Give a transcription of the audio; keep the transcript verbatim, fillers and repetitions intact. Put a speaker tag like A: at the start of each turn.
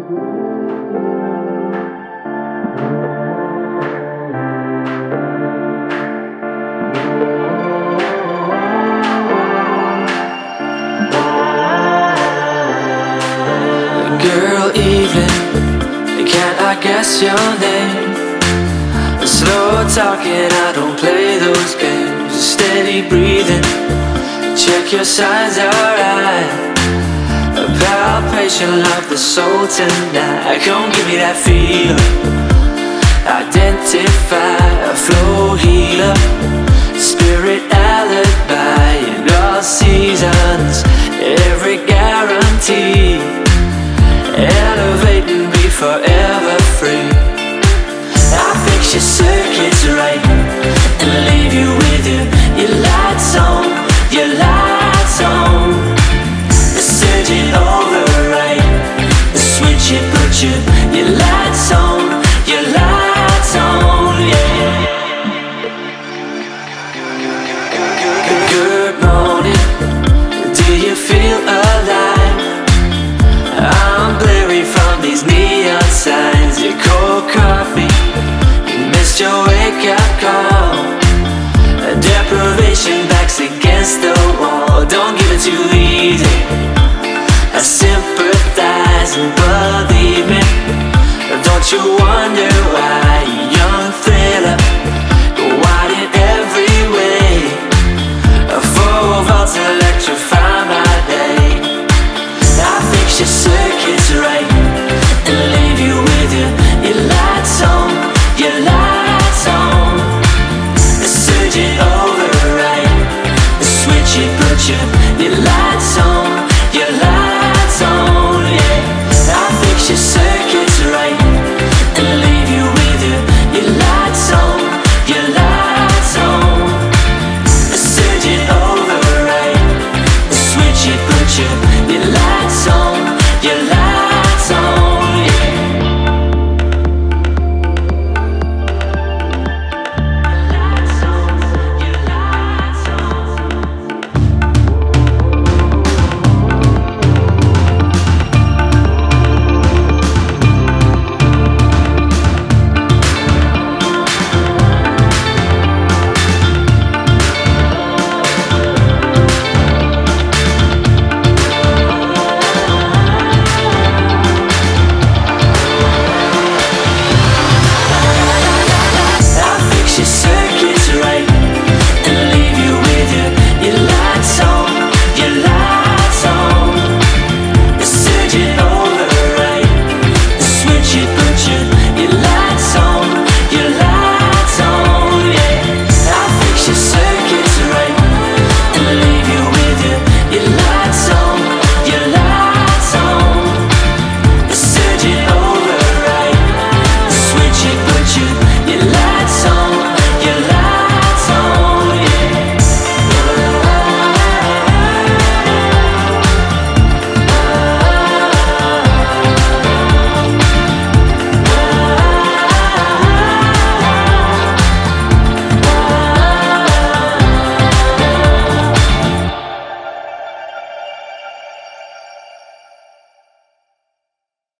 A: Girl, evening, can't I guess your name? Slow talking, I don't play those games. Steady breathing, check your signs, alright. A palpation of the soul tonight. Come give me that feel. Identify a flow healer, spirit alibi in all seasons, every guarantee. Elevate and be forever free. I'll fix your circuits right and leave you with your, your lights on, your lights on. The surgeon override, the switch it put you, your lights on, your lights on, yeah. Good morning, do you feel alive? I'm blurry from these neon signs. Your cold coffee, you missed your wake-up call. Deprivation backs against the wall. Don't give it too easy. I sympathize and believe me. Don't you wonder why, young thriller, wide in every way. Four volts electrify my day. I fix your circuits right